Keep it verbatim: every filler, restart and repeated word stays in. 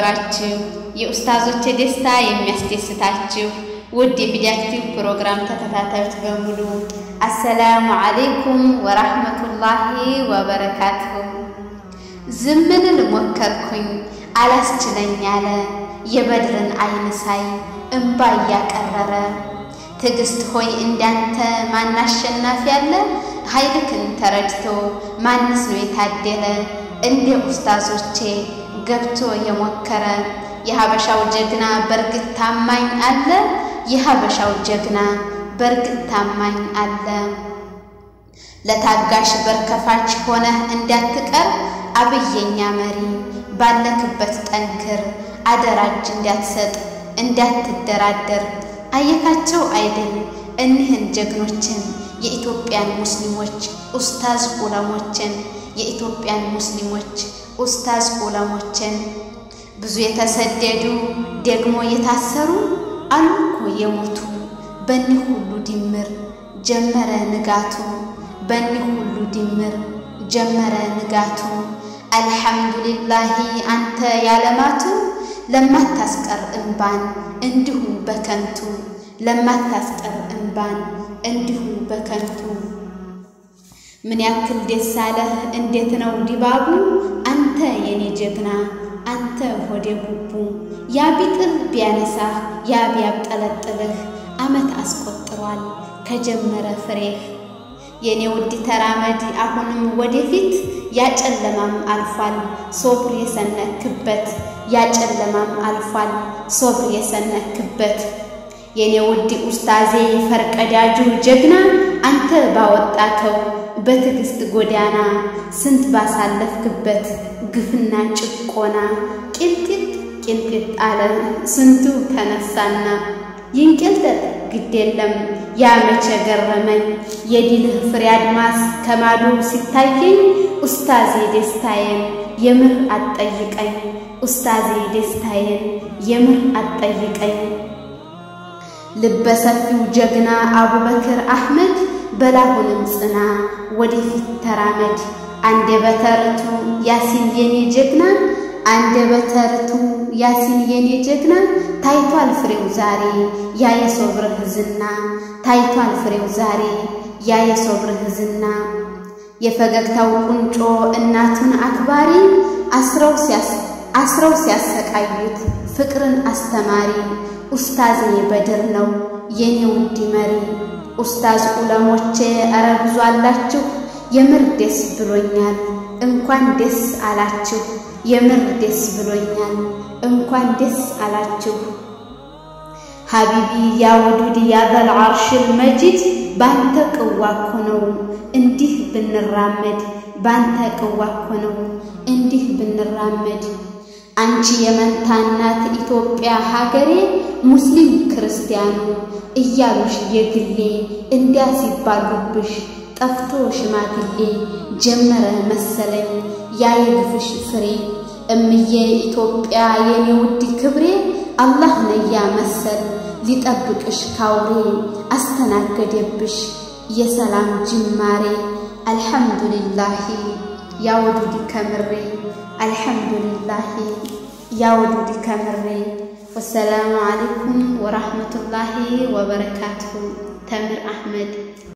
የተከበራችሁ የኡስታዞቼ ደስታ የሚያስደስታችሁ ውድ የፊዲያክቲቭ ፕሮግራም ተከታታዮች በሙሉ አሰላሙ አለይኩም ወራህመቱላሂ ወበረካቱሁ። ዝምልን ሞከርኩኝ አላስችለኝ አለ የበድርን አይን ሳይ እንባ ያቀረረ። ትግስት ሆይ እንዳንተ ማን አሸናፊ ያለ ኃይልክን ተረድቶ ማንስ ነው የታደለ? እንደ ኡስታዞቼ ገብቶ የሞከረ የሀበሻው ጀግና በርግጥ ታማኝ አለ። የሀበሻው ጀግና በርግጥ ታማኝ አለ። ለታጋሽ በርከፋች ሆነ እንዳትቀር አብየኛ መሪ ባለክበት ጠንክር አደራጅ እንዳትሰጥ እንዳትደራደር። አየካቸው አይደል እኒህን ጀግኖችን የኢትዮጵያን ሙስሊሞች ኡስታዝ ዑለሞችን የኢትዮጵያን ሙስሊሞች ኡስታዝ ዑለሞችን ብዙ የተሰደዱ ደግሞ የታሰሩ አልኮ የሞቱ በእኒህ ሁሉ ድምር ጀመረ ንጋቱ በእኒህ ሁሉ ድምር ጀመረ ንጋቱ። አልሐምዱሊላህ አንተ ያለማቱ ለማታስቀር እንባን እንዲሁ በከንቱ ለማታስቀር እንባን እንዲሁ በከንቱ። ምን ያክል ደስ አለህ እንዴት ነው ዲባቡ አንተ የኔ ጀግና አንተ ሆዴ ጉቡ። ያ ቢጥል ቢያነሳህ ያ ቢያብጠለጥልህ አመት አስቆጥሯል ከጀመረ ፍሬህ። የኔ ውድ ተራመድ አሁንም ወደፊት ያጨለማም አልፏል ሶብር የሰነክበት ያጨለማም አልፏል ሶብር የሰነክበት። የኔ ውድ ኡስታዜ ፈርቀዳጁ ጀግና አንተ ባወጣከው በትግስት ጎዳና ስንት ባሳለፍክበት ግፍና ጭቆና ቂልቂል ቂልቂል አለ ስንቱ ተነሳና። ይንቀልጠጥ ግድ የለም ያ መቼ ገረመኝ የዲልህ ፍሬ አድማስ ከማዶ ሲታየኝ። ኡስታዜ ደስታዬን የምር አትጠይቀኝ ኡስታዜ ደስታዬን የምር አትጠይቀኝ። ልበሰፊው ጀግና አቡበክር አህመድ በላሁንም ጽና ወደፊት ተራመድ። አንደ በተርቱ ያሲን የኔ ጀግና አንደ በተርቱ ያሲን የኔ ጀግና ታይቷል ፍሬው ዛሬ ያ የሶብርህ ዝና ታይቷል ፍሬው ዛሬ ያ የሶብርህ ዝና። የፈገግታው ቁንጮ እናቱን አክባሪ አስረው ሲያስ አስረው ሲያሰቃዩት ፍቅርን አስተማሪ ኡስታዝ በድር ነው የኔ ውድ መሪ። ኡስታዝ ዑለሞቼ አረ ብዙ አላችሁ የምር ደስ ብሎኛል እንኳን ደስ አላችሁ የምር ደስ ብሎኛል እንኳን ደስ አላችሁ። ሀቢቢ ያ ወዱድ ያ ዘል ዐርሽል መጂድ ባንተ ቅዋ እኮ ነው እንዲህ ብንራመድ ባንተ ቅዋ እኮ ነው እንዲህ ብንራመድ። አንቺ የመንታ እናት ኢትዮጵያ ሀገሬ ሙስሊም ክርስቲያኑ እያሉሽ የግሌ እንዲያ ሲባሉብሽ ጠፍቶ ሽማግሌ ጀመረ መሰለኝ ያ የግፍሽ ፍሬ። እምዬ ኢትዮጵያ የኔ ውድ ክብሬ አላህ ነያ መሰል ሊጠብቅሽ ካውሬ አስተናገደብሽ የሰላም ጅማሬ። አልሐምዱሊላህ ያ ወዱድ ከምሬ አልሐምዱሊላህ ያ ወዱድ ከምሬ። ወሰላሙ አለይኩም ወራህመቱላሂ ወበረካቱሁ። ተምር አህመድ